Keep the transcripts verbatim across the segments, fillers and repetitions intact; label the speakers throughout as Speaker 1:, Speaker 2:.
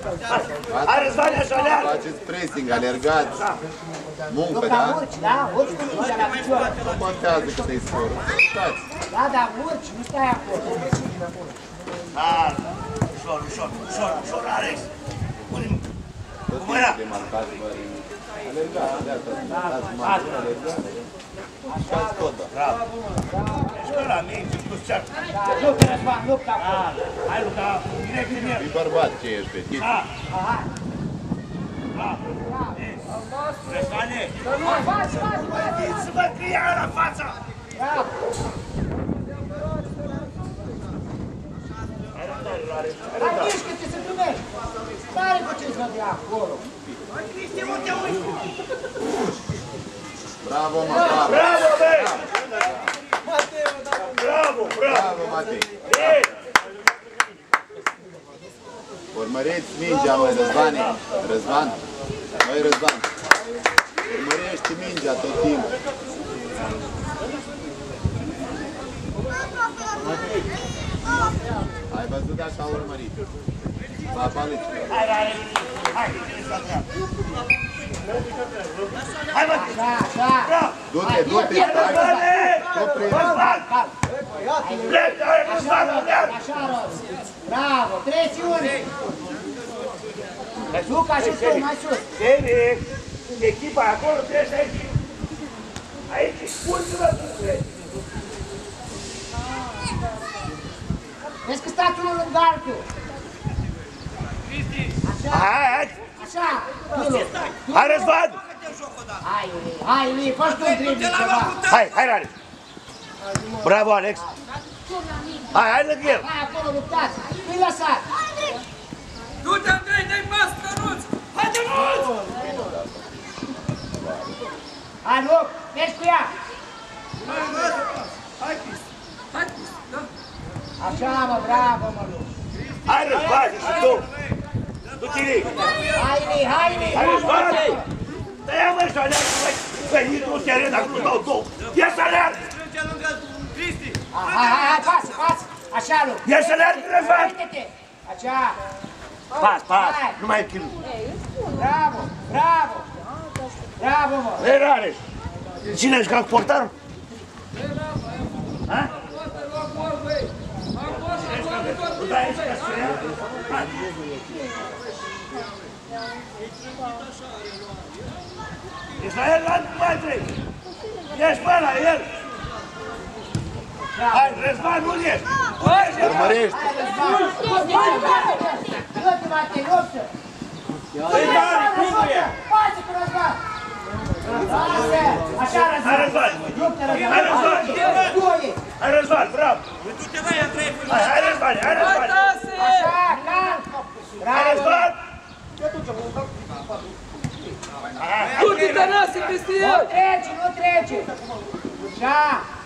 Speaker 1: Hai, Răzvane, așa leargă!
Speaker 2: Faceți pressing, alergați. Muncă, da?
Speaker 3: Urci, da? Urci cu mingea la picior.
Speaker 2: Nu contează cât e scorul. Uitați.
Speaker 3: Da, da, urci, nu stai acolo.
Speaker 1: Hai, ușor, ușor, ușor, ușor, Alex! Pune-mi! Cum era?
Speaker 2: Alergați, de asta. Dați mare, alergați. Mișcați coda.
Speaker 1: Bravo! Ești pe la minge, tu ceartă.
Speaker 3: Da, luptă, Răzvan, luptă acolo.
Speaker 1: Hai, Luca, direct în el.
Speaker 2: E bărbat ce ești, petit.
Speaker 1: Ha!
Speaker 3: Aha.
Speaker 1: Bravo! Răzvane!
Speaker 3: Faci, faci, faci.
Speaker 1: Să văd că ia la fața!
Speaker 3: Bravo. Hai, mișcă-te să primești. Stare cu ce-ți vă de acolo.
Speaker 2: Bravo, mă, bravo.
Speaker 1: Bravo, băi! Bravo, bravo!
Speaker 2: Bravo, Matei. Urmăriți mingea, măi, Răzvane. Răzvan. Măi, Răzvan. Urmărește mingea tot timpul. Ai văzut așa a urmărit. La palici.
Speaker 1: Hai, hai, hai! Hai, mă!
Speaker 3: Da, da.
Speaker 1: Bravo!
Speaker 2: Du-te, du-te, stai. Tot prinde.
Speaker 1: Răzvan! Plec, hai, Răzvan, pleacă!
Speaker 3: Așa, Rob. Bravo, treci unii. Luca și tu, mai sus.
Speaker 1: Bine, echipa acolo trebuie să aici. Aici, ultimă succes.
Speaker 3: Vezi că stați unul lângă altul. Așa,
Speaker 1: Hai, hai!
Speaker 3: așa. Tulu.
Speaker 1: Hai, Răzvan!
Speaker 3: Hai, Ilie, hai, Ilie, faci tu un dribbling ceva.
Speaker 1: Hai, hai, Alex! Bravo, Alex! Hai, hai lângă el!
Speaker 3: Hai, acolo luptați. Nu-i lăsați.
Speaker 4: Du-te, Andrei, dai pas, Cănuț! Haide, Nuț!
Speaker 3: Hai, Luc, mergi cu ea.
Speaker 4: Hai, pis, da?
Speaker 3: Așa, mă, bravo, mă, Luc.
Speaker 1: Hai, Răzvan, și tu! Du-te, Ilie!
Speaker 3: Hai, Ilie, hai, Ilie.
Speaker 1: Hai, Răzvan! Dă-ia, mă, și aleargă, măi! Veni, nu te arăt, dacă nu dau două! Ia să aleargă!
Speaker 4: Trece lângă Cristi!
Speaker 3: Hai, hai, hai, pasă, pasă. Așa, Luc.
Speaker 1: Ia să aleargă, Răzvan!
Speaker 3: Uite-te. Așa.
Speaker 1: Pas, pas!
Speaker 3: Hai.
Speaker 1: Nu mai e chilu!
Speaker 3: Bravo, bravo. Bravo, mă.
Speaker 1: Ei, Rareș! Cine ești ca portarul? Ha? Nu dai aici ca să ia? Hai! Ești la el, la mai trei! Ești pe ăla, el! Hai, Răzvan, nu ești!
Speaker 2: Urmărește.
Speaker 3: Luptă, Matei, luptă.
Speaker 1: Păi, Dani, cum e?
Speaker 3: Față cu Răzvan. Lasă. Așa,
Speaker 1: Hai,
Speaker 3: Răzvan.
Speaker 1: Răzvan!
Speaker 3: Luptă,
Speaker 1: Hai,
Speaker 3: Răzvan.
Speaker 1: Răzvan!
Speaker 3: Doi.
Speaker 1: Hai, Răzvan, bravo!
Speaker 4: Du-te, băi, Andrei, până
Speaker 1: Hai, hai, Răzvan, hai, Răzvan!
Speaker 3: Așa, calm.
Speaker 1: Hai,
Speaker 3: Bravo.
Speaker 1: Răzvan!
Speaker 4: Du-te, Tănase, peste
Speaker 3: Nu
Speaker 4: el!
Speaker 3: trece, nu trece. Așa.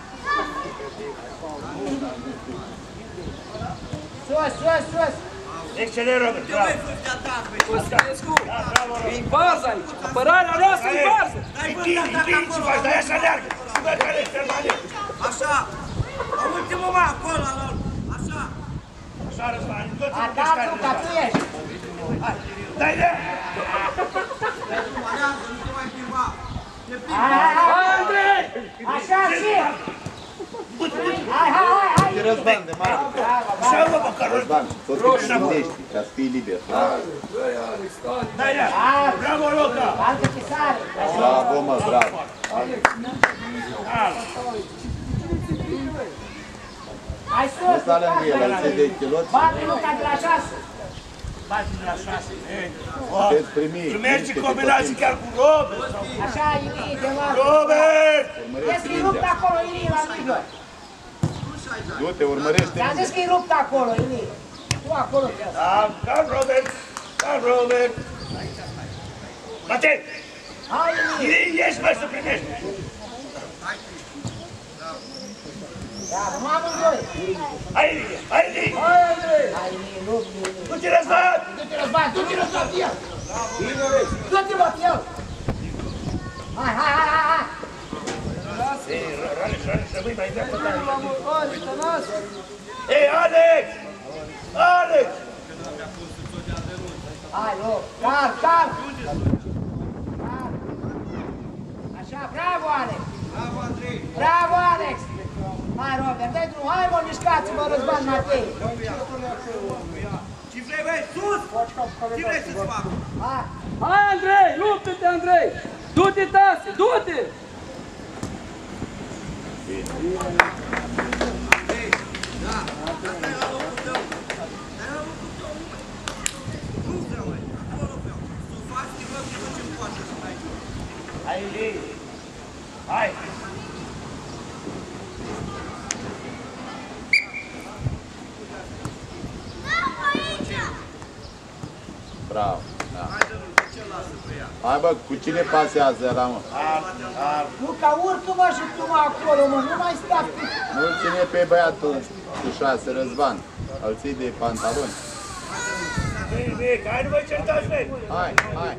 Speaker 3: Sus, sus, sus.
Speaker 1: Excelent, Robert, bravo!
Speaker 4: Costelescu, e bază aici! Apărarea noastră e bază!
Speaker 1: Închide, închide ce faci, dar ia să aleargă! Să văd care e permanent!
Speaker 4: Așa! La ultimul mă, acolo, la lor! Așa!
Speaker 1: Așa, Răzvan, în toți
Speaker 3: A, da, Luca, tu ești.
Speaker 1: Dai-le!
Speaker 4: Aleargă, nu te mai plimba!
Speaker 3: Hai, hai, hai.
Speaker 4: Hai, Andrei!
Speaker 3: Așa, și. Hai, hai, hai, hai.
Speaker 2: E Răzvan de mare.
Speaker 1: Așa, mă, măcar,
Speaker 2: Răzvan, tot cât te gândești, ca să fii liber.
Speaker 1: dai-le! Bravo, Luca!
Speaker 3: Altă pisare.
Speaker 2: Bravo, mă, bravo.
Speaker 3: Hai
Speaker 2: Nu
Speaker 3: sus.
Speaker 2: sta lângă el, îl ții de chiloți.
Speaker 3: Bate Luca de la șase.
Speaker 1: Bate de la șase.
Speaker 2: Puteți primi.
Speaker 1: Tu mergi în combinații chiar cu Robert sau...
Speaker 3: Așa, Ilie, de mă.
Speaker 1: Robert!
Speaker 3: Vezi că-i rupt acolo, Ilie, la mijloc.
Speaker 2: Du-te, urmărește.
Speaker 3: Ți-am zis că-i rupt acolo, Ilie. Tu acolo trebuie.
Speaker 1: Da, ca Robert! Ca Robert! Bate!
Speaker 3: Hai, Ilie.
Speaker 1: Ieși, mă, să primești!
Speaker 3: Bravo, nu amândoi.
Speaker 1: Hai, Ilie! Hai, Ilie!
Speaker 3: Hai, Ilie, rup, Ilie.
Speaker 1: Du-te, Răzvan!
Speaker 3: Du-te, Răzvan, du-te, Răzvan, el. Du-te, bă, el. Hai, hai, hai, hai, hai.
Speaker 1: Ei, Rareș, Rareș, rămâi mai dreaptă, Ei, Alex! Alex!
Speaker 3: Hai, loc. Car, car. Așa, bravo, Alex.
Speaker 5: Bravo, Andrei!
Speaker 3: Bravo, Alex. Hai, Robert, dai drum. Hai, mă, mișcați-vă, Răzvan Matei.
Speaker 5: Ce vrei, băi? Sus! Ce vrei să-ți fac?
Speaker 3: Hai.
Speaker 4: Hai, Andrei, luptă-te, Andrei! Du-te, Tasi, du-te!
Speaker 5: Andrei, da, asta e la locul tău. Dar e la locul tău. Nu vreau, măi, acolo vreau. Să o faci, te rog, te ducem coașă și mai jos.
Speaker 1: Hai, Ilii! Hai!
Speaker 2: Bravo. Da.
Speaker 5: Hai, dă-l, ce lasă pe ea?
Speaker 2: Hai bă, cu cine pasează ăla, mă?
Speaker 3: Luca, urcă-mă și tu, mă, acolo, mă. Nu mai sta cu...
Speaker 2: Nu-l ține pe băiatul cu șase, Răzvan. Îl ții de pantaloni.
Speaker 1: Bine, bine, hai, nu vă certați, băi!
Speaker 2: Hai, hai.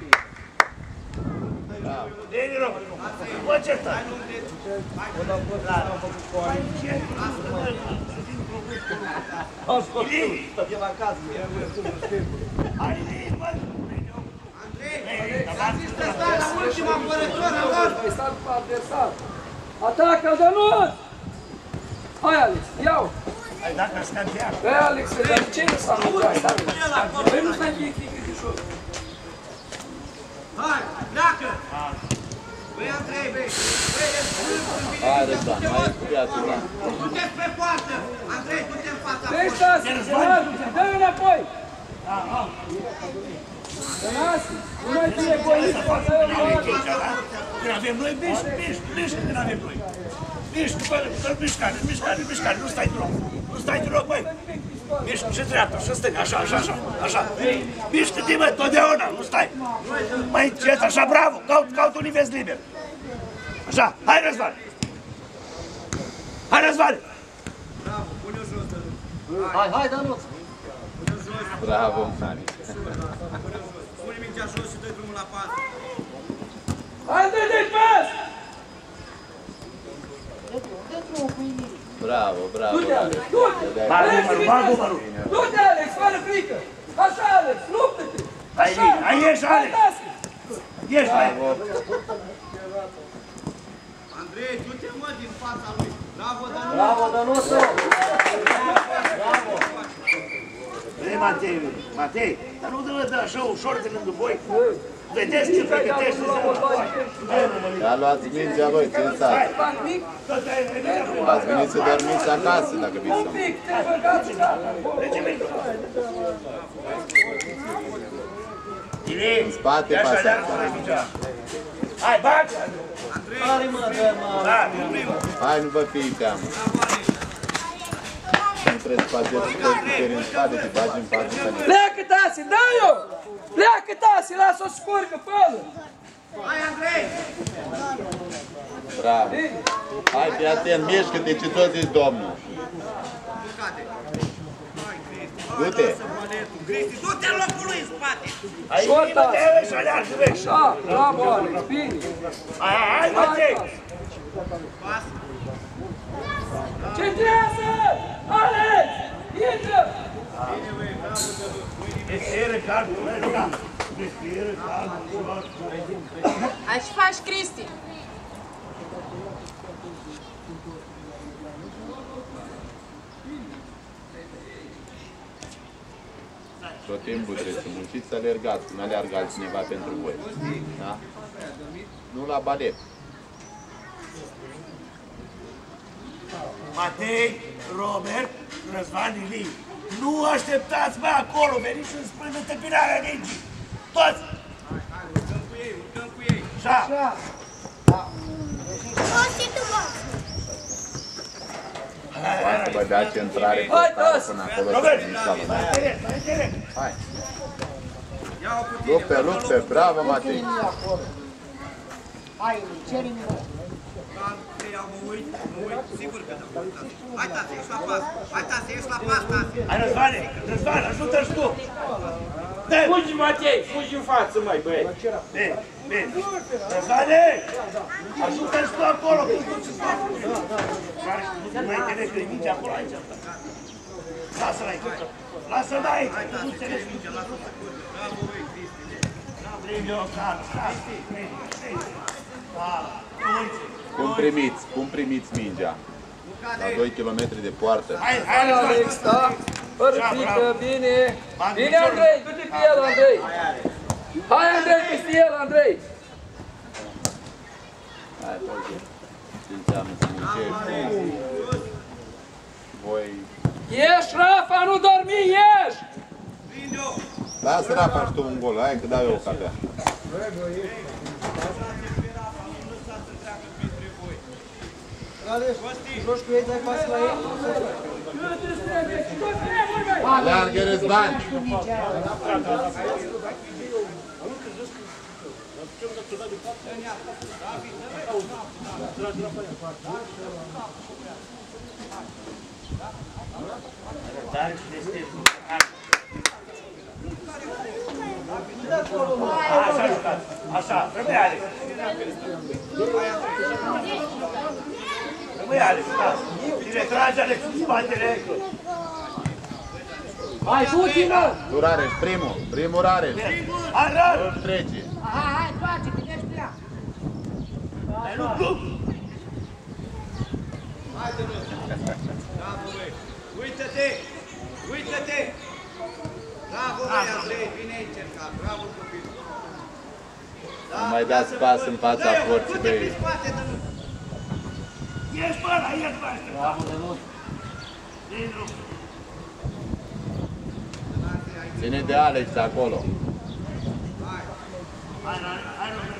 Speaker 2: Bravo.
Speaker 1: Bine, rog! Nu vă certați! Ilii! Hai, Ilii, mă!
Speaker 5: Andrei, ți-am zis să stai la ultima apărătură, mă!
Speaker 4: Ai stat cu adversar. Atacă, Dănuț! Hai, Alex, iau!
Speaker 1: Hai, dacă scad de acolo!
Speaker 4: Băi, Alex, dar de ce nu s-a mâncat? Băi, nu stai fie frică de jos.
Speaker 5: Hai, pleacă! Băi, Andrei, băi! Băi, e strâns în bine!
Speaker 2: Hai, Răzvan, mai viață, da.
Speaker 5: Du-te-ți pe poartă! Andrei, du-te în fața
Speaker 4: Băi,
Speaker 5: poartă!
Speaker 4: Tasi, dă-l înapoi! Tănase, nu mai fie egoist, poate eu
Speaker 1: Când avem noi, mișcă, mișcă, mișcă când avem noi. Mișcă, bă, mișcare, mișcare, mișcare, nu stai deloc. Nu stai deloc, băi. Mișcă și dreapta, și stânga, așa, așa, așa, așa. Mișcă-te, bă, totdeauna, nu stai. Mai încet, așa, bravo, caut, caut un invers liber. Așa, hai, Răzvan. Hai, Răzvan.
Speaker 5: Bravo, pune-o jos, Dănuț!
Speaker 3: Hai, hai, Dănuț.
Speaker 5: Pune-o jos!
Speaker 2: Bravo, Mari.
Speaker 5: Pune mingea jos și dă-i drumul la pas!
Speaker 4: Hai, dă-te pas!
Speaker 3: Dă drumul cu Ilii.
Speaker 2: Bravo, bravo,
Speaker 4: Du-te,
Speaker 2: Alex.
Speaker 4: Alex, du-te!
Speaker 1: Bagă
Speaker 4: Alex,
Speaker 1: numărul,
Speaker 4: vine.
Speaker 1: bagă numărul.
Speaker 4: Du-te, Alex, fără frică! Așa, Alex, luptă-te!
Speaker 1: Hai,
Speaker 4: Așa,
Speaker 1: Ilii, hai, ieși,
Speaker 4: hai,
Speaker 1: Alex.
Speaker 4: Tasi!
Speaker 1: Ieși, hai.
Speaker 2: Bravo.
Speaker 5: Andrei, du-te, mă, din fața lui! Bravo, Dănuț!
Speaker 3: Bravo, Dănuțu.
Speaker 1: Vei, Matei, Matei, dar nu dă dă așa ușor de lângă voi. Vedeți ce pregătește să
Speaker 2: Ia luați mingea voi, țin stați.
Speaker 4: Bani mic,
Speaker 2: Ați venit să dormiți acasă, dacă vi
Speaker 4: un pic, te băgați și gata.
Speaker 1: Ilii,
Speaker 2: În spate,
Speaker 1: ia așa,
Speaker 2: pasează.
Speaker 1: dar nu mai hai, bag!
Speaker 3: Hai, mă, dă, mă.
Speaker 1: Da,
Speaker 2: Hai, nu vă fii teamă. Nu trebuie să faceți puteri în spate, te bagi în față.
Speaker 4: Pleacă, Tasi, dă-i-o! Pleacă, Tasi, lasă-o scurcă, fă-l!
Speaker 5: Hai, Andrei!
Speaker 2: Bravo. Hai, fii atent, mișcă-te, ce tot zici, domnul.
Speaker 5: Ducate! Hai, Cristi!
Speaker 2: Du-te.
Speaker 5: Lasă baletul, Cristi! Du-te în locul lui în spate!
Speaker 1: hai, Ilii, mă, te vezi, aleargă, vezi.
Speaker 4: Da, bravo, Alex, bine!
Speaker 1: Hai, hai, hai, Matei!
Speaker 5: Pas!
Speaker 4: Centrează! Alex! Intră!
Speaker 1: Desceră, calmul, da. Desceră, calmul.
Speaker 6: Hai și faci, Cristi!
Speaker 2: Tot timpul trebuie să munciți, să alergați, nu alergă altcineva pentru voi. Da? Nu la balet.
Speaker 1: Matei, Robert, Răzvan, Ilii, nu așteptați, bă, acolo, veniți să-mi spune tăpinarea legii. Toți!
Speaker 5: Urcăm cu ei, urcăm cu ei!
Speaker 1: Așa!
Speaker 2: Să vă dea centrare pe
Speaker 4: Hai,
Speaker 2: stare
Speaker 4: toți!
Speaker 2: până acolo să
Speaker 1: Robert,
Speaker 2: veniți la
Speaker 1: mai
Speaker 2: lume.
Speaker 1: tine, mai tine!
Speaker 2: Hai,
Speaker 5: Ia-o cu tine!
Speaker 2: lupte, lupte, bravo, Matei.
Speaker 3: Hai, Ilii, ce limba?
Speaker 5: Andrei, mă uit, mă uit, sigur că da. Hai, Tase, ești la pas! Hai, Tase, ești la pas, Tase!
Speaker 1: Hai, Răzvane, Răzvan, ajută-și tu!
Speaker 7: Fugi, Matei, fugi în față, măi, băieți.
Speaker 1: Bine, bine! Răzvane! Ajută-și tu acolo, că tu ce faci? Nu mai înțeleg că e mingea acolo, aici. Lasă-l aici! Lasă-l aici! Nu înțelegi! Prinde-o, calm, calm.
Speaker 2: Cum primiți? Cum primiți mingea? La doi kilometri de poartă.
Speaker 1: Hai,
Speaker 4: Hai,
Speaker 1: hai,
Speaker 4: Alex, da? Fără frică, bine. Bine, Andrei, du-te pe el, Andrei. Hai, Andrei, peste el, Andrei.
Speaker 2: Hai, Tolge. Ce înseamnă să muncești? Voi...
Speaker 4: Ieși, Rafa, nu dormi, ieși!
Speaker 2: Lasă Rafa și tu un gol, hai că dau eu o cafea.
Speaker 3: Joci cu ei, dai pas la ei.
Speaker 2: Leargă Răzvan!
Speaker 1: Așa, așa, rămâi Alex. Rămâi Alex, da. Bine, trage Alex în spatele.
Speaker 4: Hai, du-te, mă!
Speaker 2: Tu Rareș, primul, primul Rareș.
Speaker 1: Arar!
Speaker 2: Nu trece.
Speaker 3: Hai, hai, toate, că ești prea.
Speaker 1: Dar nu club!
Speaker 5: Bravo, băi! Uită-te! Uită-te! Bravo, băi, Andrei! Bine ai încercat! Bravo, copil!
Speaker 2: Nu mai dați pas în fața porții,
Speaker 5: Du-te
Speaker 2: băi.
Speaker 5: pe spate, Dănuț!
Speaker 1: Ești pe ăla, ești pe ăsta! Bravo, Dănuț! Din drum!
Speaker 2: Ține de Alex acolo.
Speaker 1: Hai, hai, hai, hai!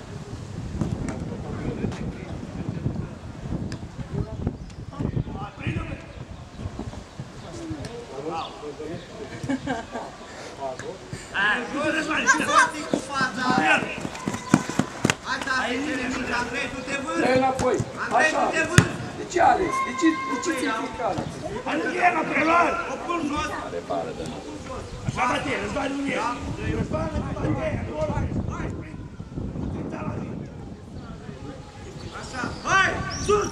Speaker 5: Scoate cu fața! Hai, tati, ține mici, Andrei, tu te vârți!
Speaker 4: Dă-i înapoi.
Speaker 5: Andrei, tu
Speaker 4: Așa.
Speaker 5: te vârți!
Speaker 4: De ce, Alex? De ce, de ce ți-ai frică, Alex?
Speaker 1: Hai, nu e la prelor!
Speaker 5: O pun jos!
Speaker 2: Are pară de noi.
Speaker 1: Așa, bate, Răzvan nu e! Răzvan nu bate, acolo! Hai, sprint! Sprinta la zi!
Speaker 5: Așa! Hai! Sus!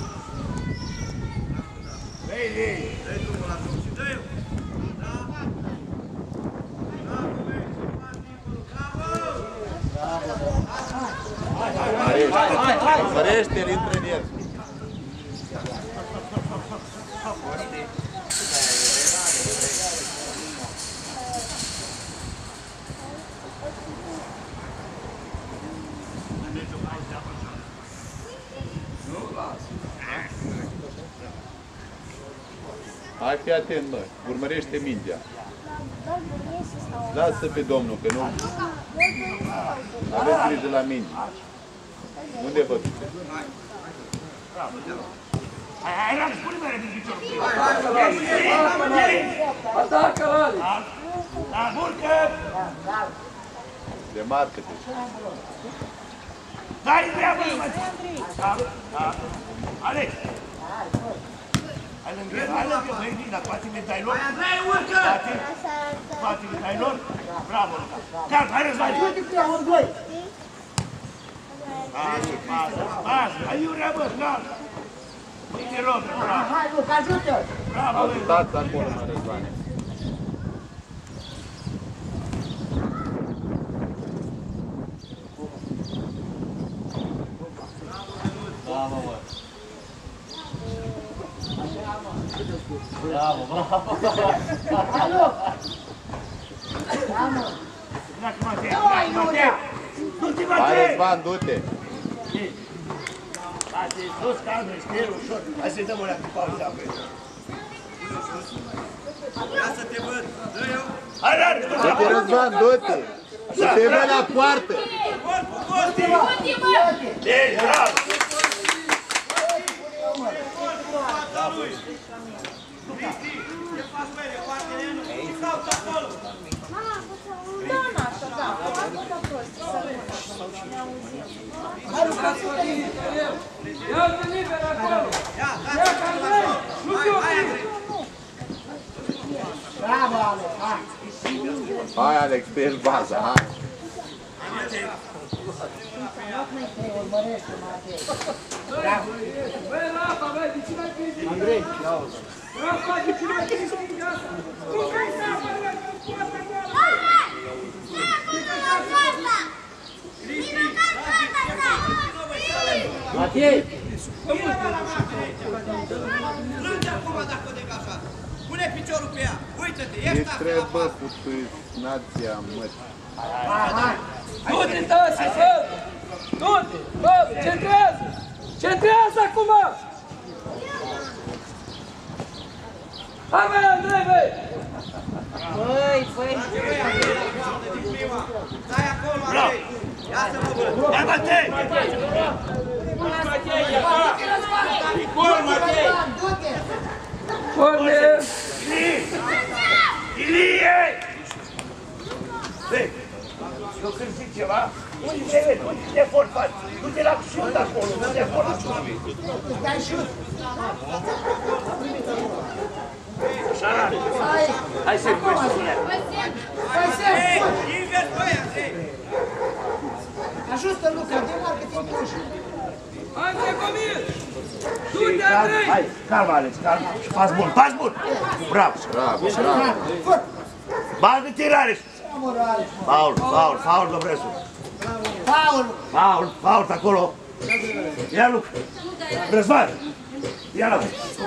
Speaker 1: Vei, vei!
Speaker 5: Dă-i drumul la drum și dă-i! Da? Bravo, băi! Bravo!
Speaker 2: Mărește-l, intră în el. Hai, fii atent, mă. Urmărește mingea. Lasă pe domnul, că nu... Aveți grijă la minge. Unde vă duce?
Speaker 1: Hai, hai, Alex, pune mere din piciorul!
Speaker 4: Atacă, Alex!
Speaker 1: Da, burcă!
Speaker 2: Demarcă-te.
Speaker 1: Dai treabă, mă! Da, da. Alex! Hai lângă el, hai lângă el, băi, la spatele dai lor.
Speaker 5: Hai, Andrei, urcă!
Speaker 1: Spatele dai lor. Bravo, Luca. Calm, hai, Răzvan!
Speaker 3: Uite cu ea, ori doi.
Speaker 1: Pasă, pasă, pasă! Aiurea, bă, calm! Uite, rog, bravo!
Speaker 3: Hai, Luca, ajută!
Speaker 1: Bravo, băi!
Speaker 2: Ajutați acolo, mă, Răzvane.
Speaker 8: Bravo, mă! Bravo, bravo!
Speaker 3: Hai, Luca! Da, mă!
Speaker 1: Dacă Matei, dacă Matei! Du-te,
Speaker 2: Hai,
Speaker 1: Matei!
Speaker 2: Răzvan, du-te!
Speaker 1: Asta e sus, calm, respiră ușor. Hai să-i dăm o leacă pauză apoi.
Speaker 5: Ia să te văd! Dă-i-o!
Speaker 1: Hai, rar!
Speaker 2: Du-te, Răzvan, du-te! Du-te, bă, la poartă!
Speaker 5: Corpul, Costi!
Speaker 1: Deci, bravo!
Speaker 5: Cristi, ce faci, băi, de partele? Nu te cauți acolo!
Speaker 6: Da, nașa, da. Nu da prost. Ne auzim.
Speaker 4: Dați-vă bine pe el! Ia-te liber acolo!
Speaker 5: Ia,
Speaker 4: Ia,
Speaker 5: dați-o
Speaker 4: Andrei! Nu
Speaker 5: Hai,
Speaker 4: te
Speaker 5: hai,
Speaker 4: opri!
Speaker 5: Andrei!
Speaker 3: Bravo, Alex, hai!
Speaker 2: Hai, Alex, pe el baza, hai!
Speaker 3: Urmărește, Matei!
Speaker 4: Băi, Rafa, băi, de ce n-ai prins din Andrei, ia-o-ți! Rafa, de ce n-ai prins din gata? Nu, hai, Rafa, băi, nu poate acolo!
Speaker 3: Matei!
Speaker 5: Plânge acum dacă o degajați. Pune piciorul pe ea. Uită-te, ești
Speaker 2: Ești
Speaker 5: asta la
Speaker 2: trebuie
Speaker 5: pas.
Speaker 2: cu nația mătii.
Speaker 4: Du-te, Tăse, fă! Du-te, fă! Centrează! Centrează acum! Hai, băi, Andrei, băi!
Speaker 3: Băi, băi!
Speaker 5: Stai acolo, Andrei. Ia să mă văd.
Speaker 1: Hai, Matei!
Speaker 7: Gol, Matei!
Speaker 4: Corner!
Speaker 1: Ilie! Vei, eu când zic ceva, unde te vezi, unde te efort faci? Du-te la șut acolo, du-te efort la șut.
Speaker 3: Dai șut!
Speaker 1: Hai să-i pui să ia.
Speaker 3: Hai, Sem!
Speaker 5: Ei, invers, băi, Andrei.
Speaker 3: Ajută, Luca, demarcă-te în tușă!
Speaker 4: Andrei, Comil! Du-te,
Speaker 1: Calma,
Speaker 4: Andrei!
Speaker 1: hai, calma, Alex, calma. Pas bun, pas bun! Bravo!
Speaker 2: Bravo, bravo.
Speaker 3: Fă!
Speaker 1: Bagă-te, Alex! Faul, faul, faul, Dobresu.
Speaker 3: Paul!
Speaker 1: Faul, faul, acolo. Ia, Luca. Răzvan. Ia, la.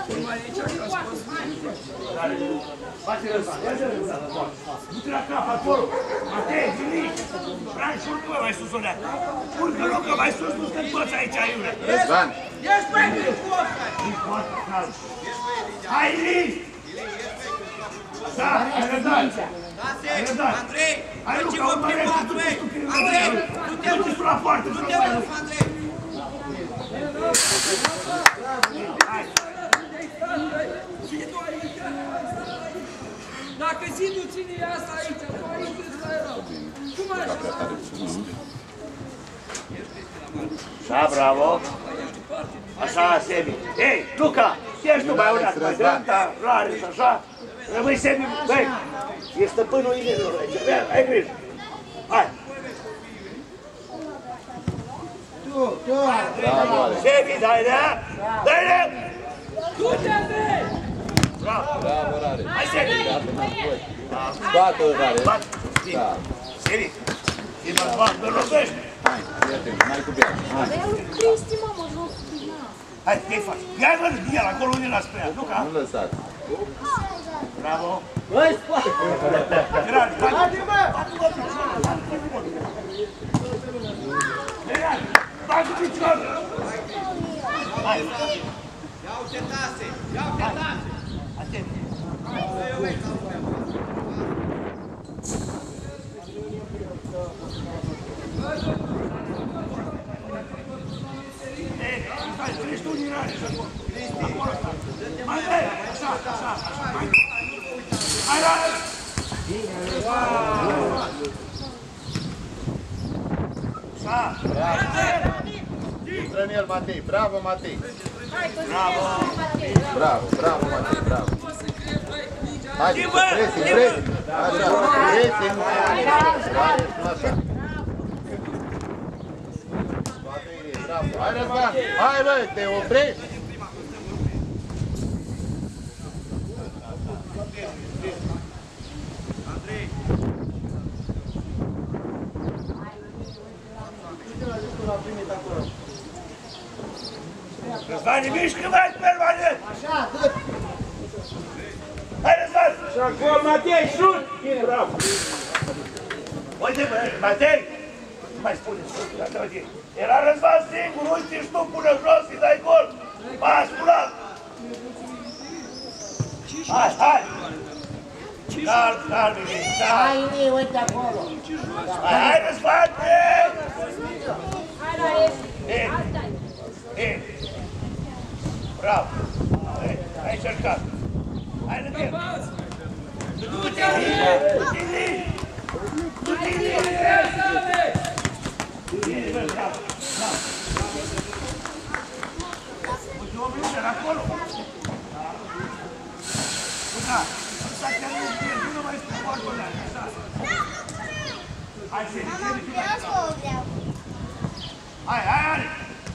Speaker 1: Face Răzvan, ia de Răzvan. Du-te la cap, acolo. Matei, Zilic. Franci, urcă-mă mai sus, Olea. Urcă, Luca, mai sus, nu stăm toți aici, Iurea.
Speaker 2: Răzvan,
Speaker 5: Ești pe aici, cu ăsta.
Speaker 1: Hai, Lili! Da, hai răbdare!
Speaker 5: Lasă,
Speaker 1: Hai răbdare!
Speaker 5: Andrei,
Speaker 1: Hai, Luca,
Speaker 5: duci-vă
Speaker 1: urmărește,
Speaker 5: prin patru,
Speaker 1: du-te
Speaker 5: ei.
Speaker 1: tu, că e
Speaker 5: Andrei,
Speaker 1: rău.
Speaker 5: du-te
Speaker 1: Du-te
Speaker 5: râs,
Speaker 1: tu la poartă,
Speaker 5: du-te
Speaker 1: frate.
Speaker 5: râs, Andrei.
Speaker 4: Dacă zidul ține asta aici, tu aici trebuie să erau. Cum așa?
Speaker 1: Așa, bravo! Așa, Semi. Ei, Luca, ești tu mai una, mai dreapta, Laris, așa. Rămâi Semi, băi, e stăpânul inelor aici, ai grijă. Hai!
Speaker 2: bravo, Alex.
Speaker 1: Semi, dai-le! Dai-le!
Speaker 4: Du-te, Andrei!
Speaker 1: Bravo!
Speaker 2: Bravo, Alex.
Speaker 1: Hai, Semi!
Speaker 2: Scoate-o, Alex.
Speaker 1: Bat!
Speaker 2: Da.
Speaker 1: Semi! Semi, bat, mă lovești!
Speaker 2: Hai, fii atent, n-ai cu bea. Hai.
Speaker 6: Dar eu Cristi, mă, mă joc cu ea.
Speaker 1: Hai, ce-i faci? Ia-i văd el acolo unde l-a spre ea, Luca!
Speaker 2: Nu lăsați.
Speaker 1: Bravo!
Speaker 3: Băi, spate!
Speaker 1: Gerard, bate! Bate-mă piciorul! Gerard, bate piciorul! Hai!
Speaker 5: Ia uite Tase, ia uite Tase.
Speaker 1: Atent! Ei, stai, treci tu din rare, acolo. Acolo sta. Mai bine, așa, așa, așa, mai bine. Hai, rare! Așa!
Speaker 2: Intră în el, Matei. Bravo, Matei.
Speaker 1: Bravo!
Speaker 2: Bravo, bravo, Matei, bravo. Haide, pressing, pressing. Așa, pressing. Nu așa. Bravo. Hai, Răzvan. Hai, bă, te oprești.
Speaker 1: Răzvani, mișcă mai permanent!
Speaker 3: Așa, tot!
Speaker 1: Hai, Răzvan!
Speaker 7: Și acolo, Matei, șut! Bravo!
Speaker 1: Uite, bă, Matei! Nu mai spune, dacă vă zic. Era Răzvan singur, uite și tu, pune jos, îi dai gol! Pas, curat! Hai, hai! Calm, calm, Emil, calm!
Speaker 3: Hai, Imi, uite acolo!
Speaker 1: Hai, hai, Răzvan! Ei!
Speaker 6: Hai la ești.
Speaker 1: Ei!
Speaker 6: Asta-i.
Speaker 1: Ei! Bravo! Hai, hai încercat! Hai lângă el! Du-te, Ilie! Du-te, Ilie! Du-te, Ilie! Ilie, bă, bravo! Bravo! Uite, omul ăla acolo! Da! Asta chiar nu e, nu mai spune poartă ăla, așa! Hai, Semi, Semi, tu mai! Hai, hai, hai!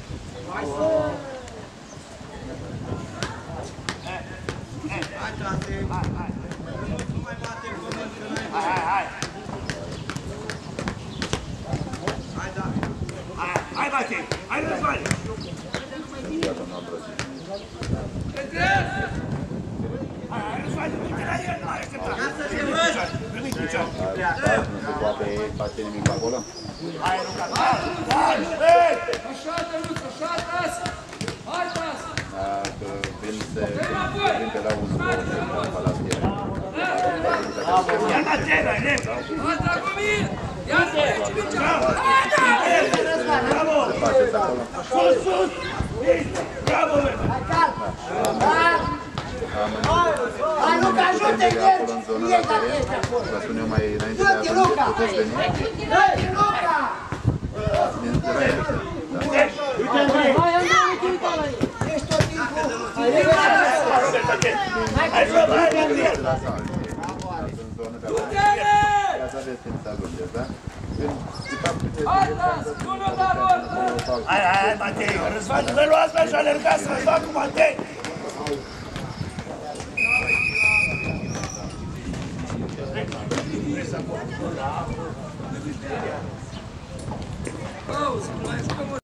Speaker 5: Hai, Tase.
Speaker 1: Hai, hai!
Speaker 5: Nu mai bate până și înainte.
Speaker 1: Hai, hai, hai!
Speaker 5: Hai, da.
Speaker 1: Hai, hai, Matei! Hai, Răzvan!
Speaker 2: ia domnul Ambroziu.
Speaker 1: Hai, Răzvan, du-te la el, nu ai așteptat. Primi picior.
Speaker 2: Nu se poate face nimic pe acolo?
Speaker 1: Hai, Luca, hai, hai, hai!
Speaker 4: Așa, Dănuț, așa, tas! Hai, tas!
Speaker 2: Dacă vin să vin pe la unul, două, trei, la la fiecare.
Speaker 1: Ia la tela, ne!
Speaker 4: Hai, Dragomir! Ia-ți aici, Mircea!
Speaker 1: Bravo!
Speaker 2: Ce faceți acolo?
Speaker 1: Sus, sus! Bravo, Lena!
Speaker 3: Hai, calm! Calm!
Speaker 2: Am
Speaker 3: Hai, Luca, ajută-i de
Speaker 2: acolo în zona
Speaker 3: el!
Speaker 2: la teren. Vă spun eu mai înainte de a
Speaker 3: Du-te,
Speaker 2: ajunge,
Speaker 3: Luca!
Speaker 2: puteți veni?
Speaker 3: Du-te, Luca!
Speaker 2: Din Zăraia ăștia.
Speaker 3: Hai, Andrei, uite, uite la el! Ești tot timpul! Hai,
Speaker 1: Hai, Rob, hai, Gabriel!
Speaker 2: La sală. În zona de acolo. Ca să aveți timp să ajungeți, da? Când, de fapt, când
Speaker 4: Hai, tas! Bună, Daror!
Speaker 1: Hai, hai, hai, Matei! Răzvan, nu luați mai și alergați, Răzvan cu Matei!
Speaker 4: Auzi, mai jucăm